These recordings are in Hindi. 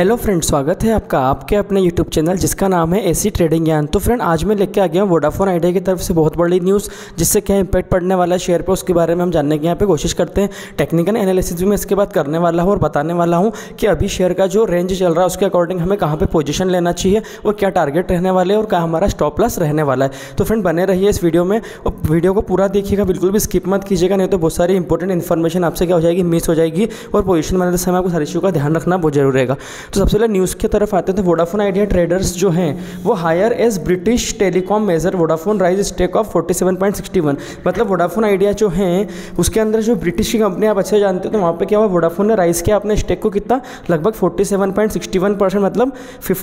हेलो फ्रेंड, स्वागत है आपका आपके अपने यूट्यूब चैनल जिसका नाम है एसी ट्रेडिंग ज्ञान। तो फ्रेंड, आज मैं लेके आ गया हूँ वोडाफोन आइडिया की तरफ से बहुत बड़ी न्यूज़, जिससे क्या इंपैक्ट पड़ने वाला है शेयर पे, उसके बारे में हम जानने की यहाँ पे कोशिश करते हैं। टेक्निकल एनालिसिस भी मैं इसके बाद करने वाला हूँ और बताने वाला हूँ कि अभी शेयर का जो रेंज चल रहा है उसके अकॉर्डिंग हमें कहाँ पर पोजिशन लेना चाहिए और क्या टारगेट रहने वाले और क्या हमारा स्टॉप लॉस रहने वाला है। तो फ्रेंड, बने रहिए इस वीडियो में और वीडियो को पूरा देखिएगा, बिल्कुल भी स्किप मत कीजिएगा, नहीं तो बहुत सारी इंपॉर्टेंट इन्फॉर्मेशन आपसे क्या हो जाएगी, मिस हो जाएगी और पोजीशन बनाते समय आपको सारी चीज़ों का ध्यान रखना बहुत जरूरी रहेगा। तो सबसे पहले न्यूज़ की तरफ आते थे। वोडाफोन आइडिया ट्रेडर्स जो हैं वो higher as British telecom major Vodafone raise stake of 47.61। मतलब वोडाफोन आइडिया जो हैं उसके अंदर जो ब्रिटिश की कंपनी आप अच्छे जानते हो, तो वहाँ पे क्या हुआ, वोडाफोन ने राइज किया अपने स्टेक को कितना, लगभग 47.61%, मतलब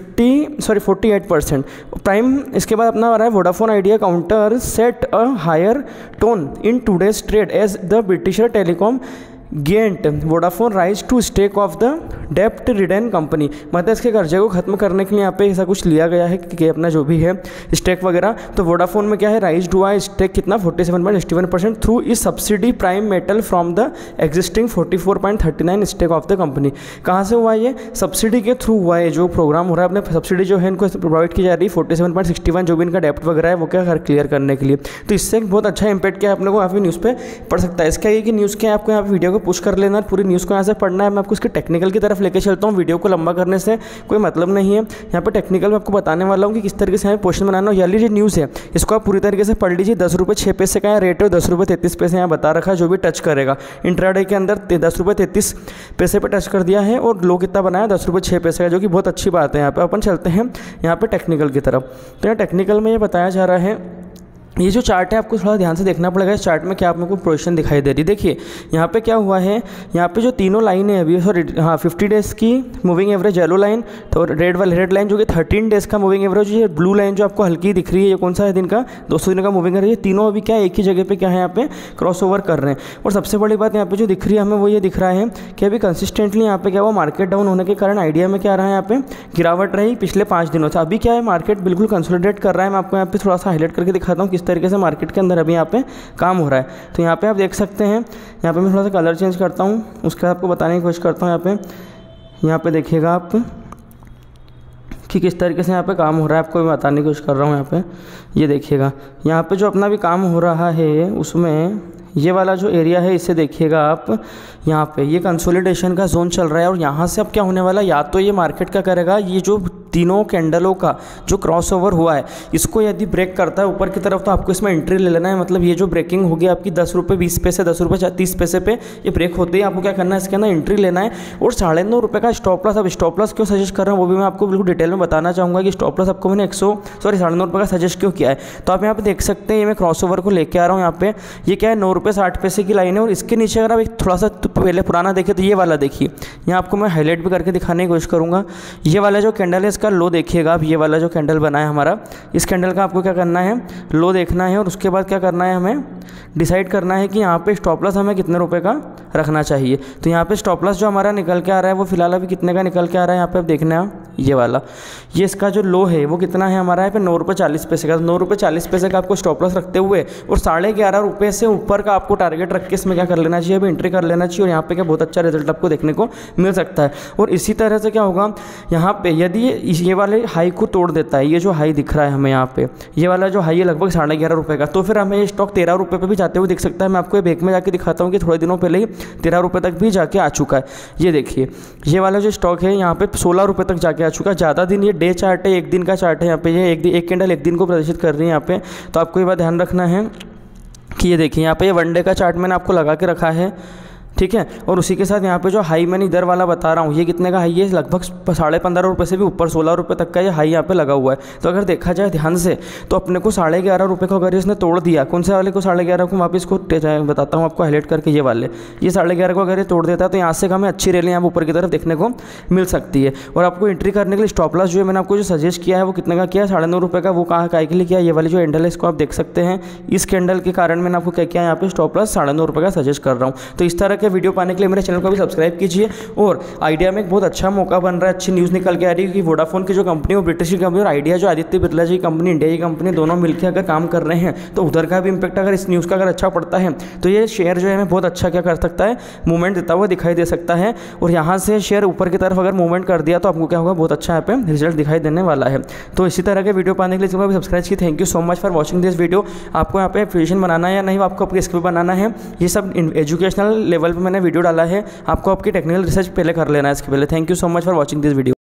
48%। प्राइम इसके बाद अपना आ रहा है Vodafone Idea counter set a higher tone in today's trade as the British telecom giant Vodafone raise to stake of the डेप्ट रिडन कंपनी। मतलब इसके कर्जे को खत्म करने के लिए यहाँ पे ऐसा कुछ लिया गया है कि अपना जो भी है स्टेक वगैरह, तो वोडाफोन में क्या है, राइज हुआ है स्टेक कितना 47.61% through its subsidiary Prime Metal from the existing 44.39 stake of the company. कहाँ से हुआ है ये, सब्सिडी के थ्रू हुआ है। जो प्रोग्राम हो रहा है अपने सब्सिडी जो है इनको प्रोवाइड की जा रही है 47.61, जो भी इनका डेप्ट वगैरह है वो क्या क्लियर करने के लिए। तो इससे बहुत अच्छा इंपैक्ट क्या है अपने को यहाँ पे न्यूज़ पे पढ़ सकता है। इसका ये कि न्यूज़ क्या है, आपको यहाँ पे वीडियो को पुश कर लेना, पूरी न्यूज़ को यहाँ से पढ़ना है। मैं आपको इसके टेक्निकल की तरफ लेके चलता हूँ, वीडियो को लंबा करने से कोई मतलब नहीं है। यहाँ पे टेक्निकल में आपको बताने वाला हूँ कि किस तरीके से हमें पोजीशन बनाना है। यानी जो न्यूज़ है इसको आप पूरी तरीके से पढ़ लीजिए। 10 रुपये 6 पैसे का रेट है, 10 रुपये 33 पैसे यहाँ बता रखा है। जो भी टच करेगा इंट्राडे के अंदर 10 रुपये 33 पैसे पर टच कर दिया है और लो कितना बनाया 10 रुपये 6 पैसे का, जो कि बहुत अच्छी बात है। यहाँ पे अपन चलते हैं यहाँ पे टेक्निकल की तरफ। तो यहाँ टेक्निकल में ये बताया जा रहा है, ये जो चार्ट है आपको थोड़ा ध्यान से देखना पड़ेगा। इस चार्ट में क्या आपको पोजीशन दिखाई दे रही है, देखिए यहाँ पे क्या हुआ है, यहाँ पे जो तीनों लाइन है अभी, सॉरी हाँ 50 डेज़ की मूविंग एवरेज येलो लाइन, तो रेड लाइन जो कि 13 डेज़ का मूविंग एवरेज, ये ब्लू लाइन जो आपको हल्की दिख रही है, ये कौन सा है दिन का, 200 दिन का मूविंग एवरेज, तीनों अभी क्या एक ही जगह पे क्या है यहाँ पे क्रॉस ओवर कर रहे हैं। और सबसे बड़ी बात यहाँ पे जो दिख रही है हमें वो ये दिख रहा है कि अभी कंसिस्टेंटली यहाँ पे क्या हुआ, मार्केट डाउन होने के कारण आइडिया में क्या रहा है, यहाँ पे गिरावट रही पिछले 5 दिनों से। अभी क्या है, मार्केट बिल्कुल कंसोलिडेट कर रहा है। मैं आपको यहाँ पे थोड़ा सा हाईलाइट करके दिखाता हूँ किस तरीके से मार्केट के अंदर अभी यहाँ पे काम हो रहा है। तो यहाँ पे आप देख सकते हैं, यहाँ पे मैं थोड़ा सा कलर चेंज करता हूँ, उसके बाद आपको बताने की कोशिश करता हूँ। यहाँ पे देखिएगा आप कि किस तरीके से यहाँ पे काम हो रहा है, आपको मैं बताने की कोशिश कर रहा हूँ। यहाँ पे ये देखिएगा, यहाँ पे जो अपना भी काम हो रहा है उसमें ये वाला जो एरिया है इसे देखिएगा आप, यहाँ पे ये कंसोलिडेशन का जोन चल रहा है। और यहाँ से अब क्या होने वाला है, या तो ये मार्केट क्या करेगा, ये जो तीनों कैंडलों का जो क्रॉस ओवर हुआ है इसको यदि ब्रेक करता है ऊपर की तरफ, तो आपको इसमें एंट्री ले लेना है। मतलब ये जो ब्रेकिंग होगी आपकी 10 रुपये 20 पैसे, 10 रुपये 30 पैसे पे ये ब्रेक होते ही आपको क्या करना है, इसके अंदर एंट्री लेना है। और 9.5 रुपये का स्टॉप लॉस। अब स्टॉप लॉस क्यों सजेस्ट कर रहा हूँ वो भी मैं आपको बिल्कुल डिटेल में बताना चाहूँगा कि स्टॉप लॉस आपको मैंने 9.5 रुपये का सजेस्ट क्यों किया है। तो आप यहाँ पे देख सकते हैं, ये मैं क्रॉस ओवर को लेकर आ रहा हूँ। यहाँ पे ये क्या है, 9 रुपये 60 पैसे की लाइन है। और इसके नीचे अगर आप एक थोड़ा सा पहले पुराना देखें तो ये वाला देखिए, यहाँ आपको मैं हाईलाइट भी करके दिखाने की कोशिश करूँगा। ये वाला जो कैंडल है इसका लो देखिएगा आप, ये वाला जो कैंडल बना है हमारा, इस कैंडल का आपको क्या करना है, लो देखना है। और उसके बाद क्या करना है, हमें डिसाइड करना है कि यहाँ पे स्टॉप लॉस हमें कितने रुपए का रखना चाहिए। तो यहाँ पे स्टॉप लॉस जो हमारा निकल के आ रहा है वो फिलहाल अभी कितने का निकल के आ रहा है, यहाँ पे आप देखना है ये वाला, ये इसका जो लो है वो कितना है हमारा, यहाँ पे 9 रुपये 40 पैसे का। 9 रुपये 40 पैसे का आपको स्टॉप लॉस रखते हुए और 11.5 रुपये से ऊपर का आपको टारगेट रख के इसमें क्या कर लेना चाहिए, अभी एंट्री कर लेना चाहिए। और यहाँ पे क्या बहुत अच्छा रिजल्ट आपको देखने को मिल सकता है। और इसी तरह से क्या होगा, यहाँ पे यदि ये वाले हाई को तोड़ देता है, ये जो हाई दिख रहा है हमें यहाँ पे, ये वाला जो हाई है लगभग 11.5 रुपये का, तो फिर हमें ये स्टॉक 13 रुपये पर भी जाते हुए दिख सकता है। मैं आपको बैक में जाके दिखाता हूँ कि थोड़े दिनों पहले ही 13 रुपये तक भी जाके आ चुका है। ये देखिए, ये वाला जो स्टॉक है यहाँ पे 16 रुपये तक जाके आ चुका है। ज़्यादा दिन, ये डे चार्ट है, एक दिन का चार्ट है। यहाँ पे ये एक कैंडल एक दिन को प्रदर्शित कर रही है यहाँ पे। तो आपको ये बात ध्यान रखना है कि ये देखिए, यहाँ पे ये 1 डे का चार्ट मैंने आपको लगा के रखा है, ठीक है। और उसी के साथ यहाँ पे जो हाई मैंने इधर वाला बता रहा हूँ, ये कितने का हाई है, लगभग 15.5 रुपये से भी ऊपर 16 रुपये तक का ये हाई यहाँ पे लगा हुआ है। तो अगर देखा जाए ध्यान से तो अपने को 11.5 रुपये को अगर इसने तोड़ दिया, कौन से वाले को 11.5 को, वापस इसको बताता हूँ आपको हाईलाइट करके, ये वाले, ये 11.5 को अगर ये तोड़ देता है तो यहाँ से हमें अच्छी रैली यहाँ ऊपर की तरफ देखने को मिल सकती है। और आपको एंट्री करने के लिए स्टॉप लॉस जो है मैंने आपको जो सजेस्ट किया है वो कितने का किया है, 9.5 रुपये का। वो कहाँ के लिए किया, ये वाली जो कैंडल है इसको आप देख सकते हैं, इस कैंडल के कारण मैंने आपको क्या किया, यहाँ पे स्टॉप लॉस 9.5 रुपये का सजेस्ट कर रहा हूँ। तो इस तरह के के वीडियो पाने के लिए मेरे चैनल को भी सब्सक्राइब कीजिए। और आइडिया में एक बहुत अच्छा मौका बन रहा है, अच्छी न्यूज़ निकल के आ रही है कि वोडाफोन की जो कंपनी वो ब्रिटिश की कंपनी और आइडिया जो आदित्य बिरला जी कंपनी, इंडिया की कंपनी, दोनों मिलकर अगर काम कर रहे हैं तो उधर का भी इंपैक्ट अगर इस न्यूज़ का अगर अच्छा पड़ता है तो ये शेयर जो है हमें बहुत अच्छा क्या कर सकता है, मूवमेंट देता हुआ दिखाई दे सकता है। और यहाँ से शेयर ऊपर की तरफ अगर मूवमेंट कर दिया तो आपको क्या होगा, बहुत अच्छा यहाँ पे रिजल्ट दिखाई देने वाला है। तो इसी तरह के वीडियो पाने के लिए भी सब्सक्राइब की। Thank you so much for watching this video. आपको यहाँ पे फिजिशियन बनाना है या नहीं, आपको आपकी स्किल बनाना है, ये सब एजुकेशनल लेवल पे मैंने वीडियो डाला है। आपको आपकी टेक्निकल रिसर्च पहले कर लेना है इसके पहले। Thank you so much for watching this video.